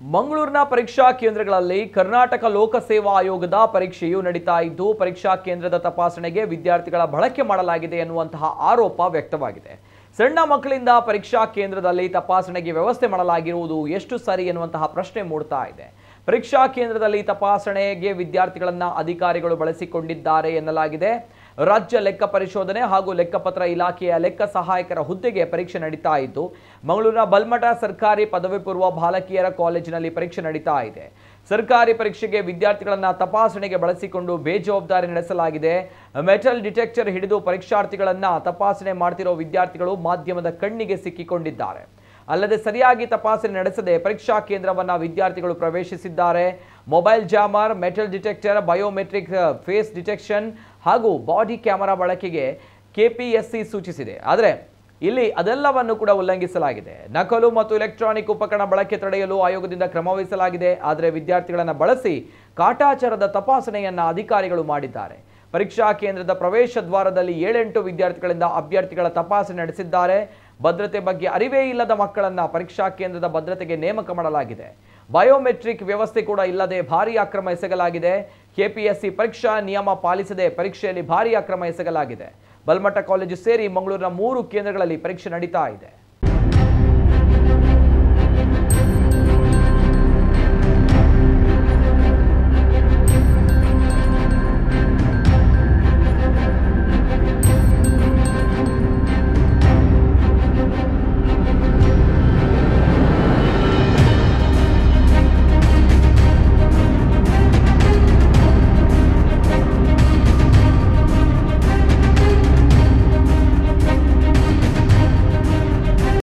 ಮಂಗಳೂರಿನ ಪರೀಕ್ಷಾ ಕೇಂದ್ರಗಳಲ್ಲಿ ಕರ್ನಾಟಕ ಲೋಕಸೇವಾ ಆಯೋಗದ ಪರೀಕ್ಷೆಯು ನಡೀತಾ ಇದ್ದು ಪರೀಕ್ಷಾ ಕೇಂದ್ರದ ತಪಾಸಣೆಗೆ ವಿದ್ಯಾರ್ಥಿಗಳ ಬಳಕೆ ಮಾಡಲಾಗಿದೆ ಎನ್ನುವಂತಹ ಆರೋಪ ವ್ಯಕ್ತವಾಗಿದೆ. ಸಣ್ಣ ಮಕ್ಕಳಿಂದ ಪರೀಕ್ಷಾ ಕೇಂದ್ರದಲ್ಲಿ ತಪಾಸಣೆಗೆ ವ್ಯವಸ್ಥೆ ಮಾಡಲಾಗಿರುವುದು ಎಷ್ಟು ಸರಿ ಎನ್ನುವಂತಹ ಪ್ರಶ್ನೆ ಮೂಡ್ತಾ ಇದೆ. ಪರೀಕ್ಷಾ ಕೇಂದ್ರದಲ್ಲಿ ತಪಾಸಣೆಗೆ ವಿದ್ಯಾರ್ಥಿಗಳನ್ನ ಅಧಿಕಾರಿಗಳು ಬಳಸಿಕೊಂಡಿದ್ದಾರೆ ಎನ್ನಲಾಗಿದೆ. ರಾಜ್ಯ ಲೆಕ್ಕ ಪರಿಶೋಧನೆ ಹಾಗೂ ಲೆಕ್ಕಪತ್ರ ಇಲಾಖೆಯ ಲೆಕ್ಕ ಸಹಾಯಕರ ಹುದ್ದೆಗೆ ಪರೀಕ್ಷೆ ನಡೀತಾ ಇದ್ದು ಮಂಗಳೂರಿನ ಬಲ್ಮಠ ಸರ್ಕಾರಿ ಪದವಿ ಪೂರ್ವ ಬಾಲಕಿಯರ ಕಾಲೇಜಿನಲ್ಲಿ ಪರೀಕ್ಷೆ ನಡೀತಾ ಇದೆ. ಸರ್ಕಾರಿ ಪರೀಕ್ಷೆಗೆ ವಿದ್ಯಾರ್ಥಿಗಳನ್ನ ತಪಾಸಣೆಗೆ ಬಳಸಿಕೊಂಡು ಬೇಜವಾಬ್ದಾರಿ ನಡೆಸಲಾಗಿದೆ. ಮೆಟಲ್ ಡಿಟೆಕ್ಟರ್ ಹಿಡಿದು ಪರೀಕ್ಷಾರ್ಥಿಗಳನ್ನ ತಪಾಸಣೆ ಮಾಡ್ತಿರೋ ವಿದ್ಯಾರ್ಥಿಗಳು ಮಾಧ್ಯಮದ ಕಣ್ಣಿಗೆ ಸಿಕ್ಕಿಕೊಂಡಿದ್ದಾರೆ. ಅಲ್ಲದೆ ಸರಿಯಾಗಿ ತಪಾಸಣೆ ನಡೆಸದೆ ಪರೀಕ್ಷಾ ಕೇಂದ್ರವನ್ನ ವಿದ್ಯಾರ್ಥಿಗಳು ಪ್ರವೇಶಿಸಿದ್ದಾರೆ. Mobile jammer, metal detector, biometric face detection ಹಾಗೂ ಬಾಡಿ ಕ್ಯಾಮೆರಾ ಬಳಕೆಗೆ ಕೆಪಿಎಸ್ಸಿ ಸೂಚಿಸಿದೆ. ಆದರೆ ಇಲ್ಲಿ ಅದೆಲ್ಲವನ್ನು ಕೂಡ ಉಲ್ಲಂಘಿಸಲಾಗಿದೆ. ನಕಲು ಮತ್ತು ಎಲೆಕ್ಟ್ರಾನಿಕ್ ಉಪಕರಣ ಬಳಕೆ ತಡೆಯಲು ಆಯೋಗದಿಂದ ಕ್ರಮ ವಹಿಸಲಾಗಿದೆ. ಆದರೆ ವಿದ್ಯಾರ್ಥಿಗಳನ್ನು ಬಳಸಿ ಕಾಟಾಚಾರದ ತಪಾಸಣೆಯನ್ನ ಅಧಿಕಾರಿಗಳು ಮಾಡಿದ್ದಾರೆ. ಪರೀಕ್ಷಾ ಕೇಂದ್ರದ ಪ್ರವೇಶ ದ್ವಾರದಲ್ಲಿ 7-8 ವಿದ್ಯಾರ್ಥಿಗಳಿಂದ ಅಭ್ಯರ್ಥಿಗಳ ತಪಾಸಣೆ ನಡೆಸಿದ್ದಾರೆ. ಭದ್ರತೆ ಬಗ್ಗೆ ಅರಿವೇ ಇಲ್ಲದ ಮಕ್ಕಳನ್ನ ಪರೀಕ್ಷಾ ಕೇಂದ್ರದ ಭದ್ರತೆಗೆ ನೇಮಕ ಮಾಡಲಾಗಿದೆ. ಬಯೋಮೆಟ್ರಿಕ್ ವ್ಯವಸ್ಥೆ ಕೂಡ ಇಲ್ಲದೆ ಭಾರೀ ಅಕ್ರಮ ಎಸಗಲಾಗಿದೆ. ಕೆಪಿಎಸ್ಸಿ ಪರೀಕ್ಷಾ ನಿಯಮ ಪಾಲಿಸದೆ ಪರೀಕ್ಷೆಯಲ್ಲಿ ಭಾರೀ ಅಕ್ರಮ ಎಸಗಲಾಗಿದೆ. ಬಲ್ಮಠ ಕಾಲೇಜು ಸೇರಿ ಮಂಗಳೂರಿನ 3 ಕೇಂದ್ರಗಳಲ್ಲಿ ಪರೀಕ್ಷೆ ನಡೀತಾ ಇದೆ.